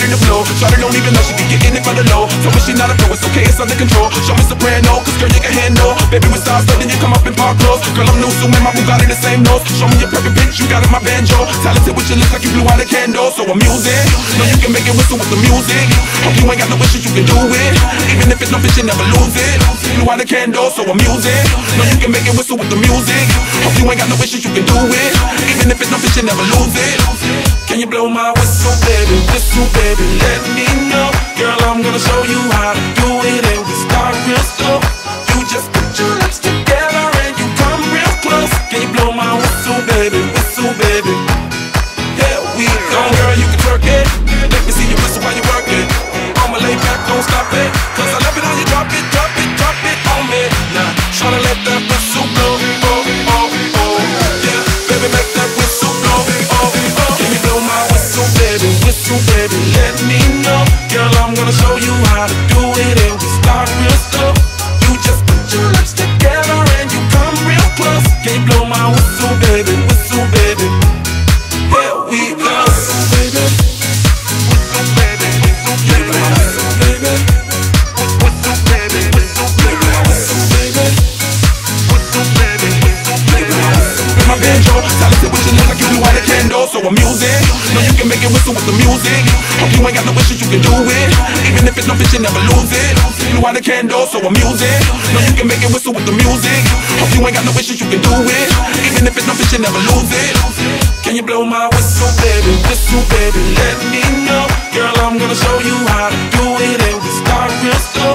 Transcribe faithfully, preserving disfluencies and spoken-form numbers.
ready to blow. Shawty don't even know she be getting it for the low. Told me she not a pro, it's okay, it's under control. Show me soprano, cause girl, you can handle. Baby, with stars, then you come up in park clothes. Girl, I'm new, so man, my Bugatti the same nose. Show me your perfect bitch, you got in my banjo. Talented with your lips like you blew out a candle. So I'm music, know you can make it whistle with the music. Hope you ain't got no wishes, you can do it. Even if it's no fish, you never lose it. Blew out a candle, so I'm music. Know you can make it whistle with the music. Hope you ain't got no wishes, you can do it. Even if it's no fish, you never lose it. Can you blow my whistle, baby, whistle, baby, let me know. Girl, I'm gonna show you how to do it, and we start real slow. You just put your lips together and you come real close. Can you blow my whistle, baby, whistle, baby? Here we go, girl, you can twerk it. Let me see you whistle while you work it. I'ma lay back, don't stop it, cause I love it how you drop it, drop it, drop it on me. Now, tryna let that whistle blow, oh, oh, oh. Yeah, baby, make that whistle blow, oh, oh. Can you blow my whistle, baby, whistle, baby, let me know. Girl, I'm gonna show you how to do it, and we start real slow. You just put your lips together and you come real close. Can you blow my whistle, baby, whistle, baby? Here we go, baby. Whistle, baby, whistle, baby, whistle, baby. Whistle, baby, whistle, baby, whistle, baby. Whistle, baby, whistle, baby. With my banjo, talented with your lips like you blew out a candle. So I'm music, know you can make it whistle with the music. Hope you ain't got no wishes, you can do it. Even if it's no fish, you never lose it. Blew out a candle, so I'm music. Know you can make it whistle with the music. Hope you ain't got no wishes, you can do it. Even if it's no fish, you never lose it. Can you blow my whistle, baby, whistle, baby, let me know. Girl, I'm gonna show you how to do it, and we start real slow.